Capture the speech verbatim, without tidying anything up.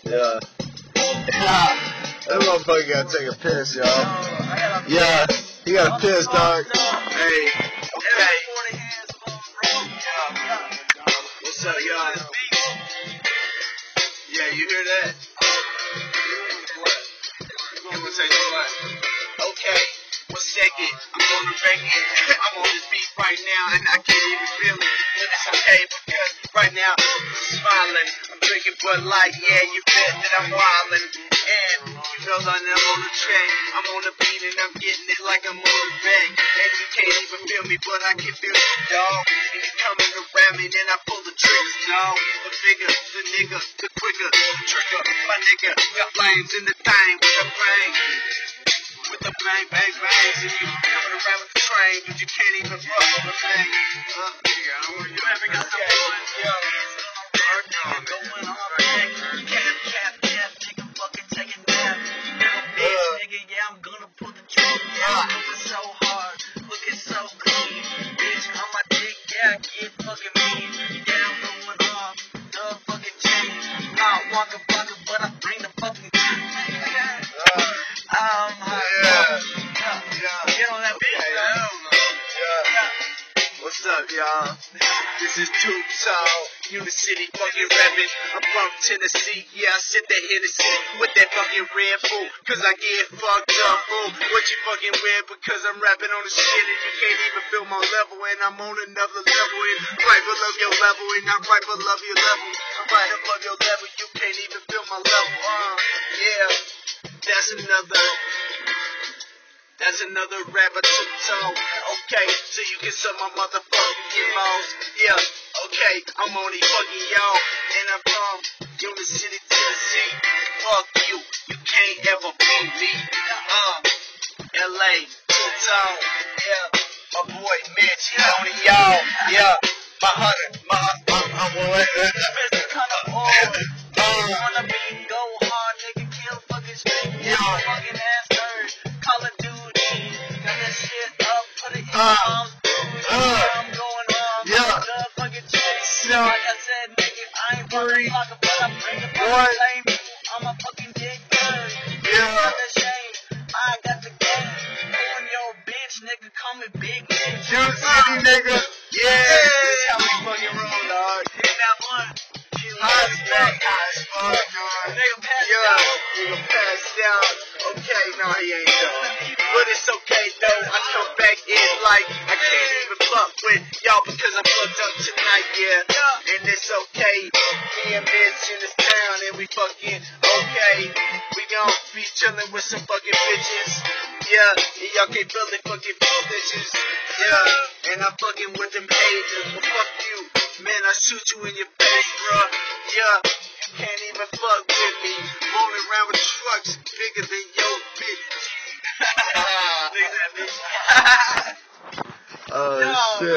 Yeah. That motherfucker gotta take a piss, y'all. Yeah, he got a piss, dog. Hey, okay. What's up, y'all? Yeah, you hear that? I'm gonna say what? Okay, one second. I'm on the record. I'm on this beat right now, and I can't even feel it. But it's okay because right now I'm smiling. I'm drinking Bud Light. Yeah, you bet that I'm wildin'. And you know that I'm on the track. I'm on the beat and I'm getting it like I'm on the back. And you can't even feel me, but I can feel you, dog. And you coming around me, then I pull the tricks, dog. The bigger, the nigga, the quicker, the trigger. My nigga got flames in the thing with the bang. With the bang, bang, bang. So you coming around with the train, but you can't even fuck with the thing. Uh, nigga, I want you ever got some fun. Yeah. Going on, man. Cap, cap, cap, nigga, fucking take a nap. Bitch, nigga, yeah, I'm gonna pull the trigger. Yeah, moving so hard, looking so clean. Bitch, on my dick, yeah, get fucking mean. Yeah, I'm going off the fucking chain. Not walk a blocker, but I bring the fucking I'm high. Yeah, yeah. Get on that bitch, yeah. What's up, y'all? This is Too Tall, Unicity fucking rapping. I'm from Tennessee, yeah, I sit there Hennessy with that fucking Red Bull, cause I get fucked up, fool. What you fucking wear? Because I'm rapping on the shit and you can't even feel my level, and I'm on another level, and right below your level, and I'm right below your level. I'm right above your level, you can't even feel my level, uh, yeah. That's another, that's another rapper to talk. Okay, so you can suck my motherfucking balls. Yeah, okay, I'm only fucking y'all. And I'm from Unicity, Tennessee. Fuck you, you can't ever beat me. Uh, L A, Too Tall. Yeah, my boy Mitch, he's only y'all. Yeah, my hunter, my, my, my boy. Wanna be go hard, nigga, kill fucking straight. Yeah, fucking ass nerd. Call of Duty. Got that shit up, put it in your arms. I'm going on. Yeah. The fucking chase. Yeah. Like I said, nigga, I ain't fucking blocker, but I bring the fucking flame. I'm a fucking dick nerd. Yeah. Got that shame. I got the game. On your bitch, nigga, call me Big Nigga. You city, nigga. Yeah. This is how we fucking roll, dog. Hit that one. How's that? Nigga passed out. Nigga passed out. Okay, no, he ain't done. But it's okay, though. I come back in like I can't even fuck with y'all because I'm fucked up tonight, yeah. And it's okay. Me and Mitch in this town and we fucking okay. We gon' be chillin' with some fucking bitches. Yeah, and y'all can't feel the fucking bitches. Yeah, and I'm fucking with them haters. Well, fuck you. Man, I shoot you in your face, bruh. Yeah, you can't even fuck with me. Rolling around with trucks bigger than your bitch. Look at that bitch.